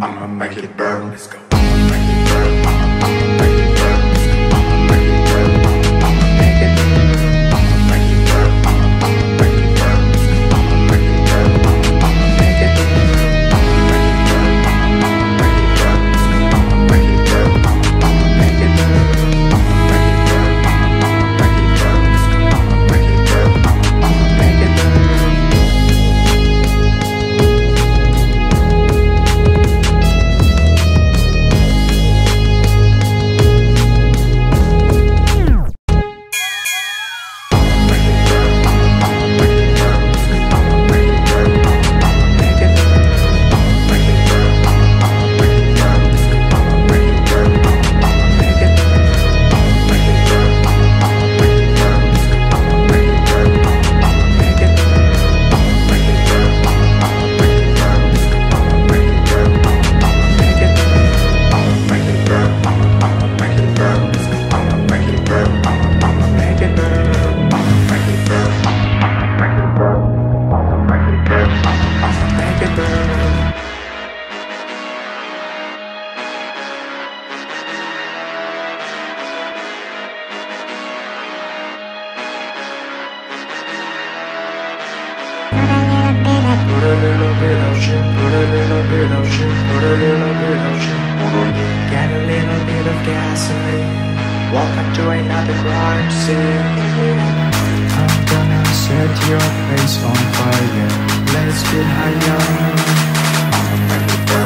I'ma make it burn. Let's go. I'ma make it burn. I'ma make it burn. I'ma make it burn. I'ma make it burn. I'ma make it burn. I'ma make it burn. I'ma make it burn. I'ma make it burn. I'ma make it burn. I'ma make it burn. I'ma make it burn. I'ma make it burn. I'ma make it burn. I'ma make it burn. I'ma make it burn. I'ma make it burn. I'ma make it burn. Put a little bit of shit, put a little bit of shit, put a little bit of shit. Get a little bit of gasoline. Welcome to another crime scene. I'm gonna set your place on fire. Let's get higher. I'ma make it burn.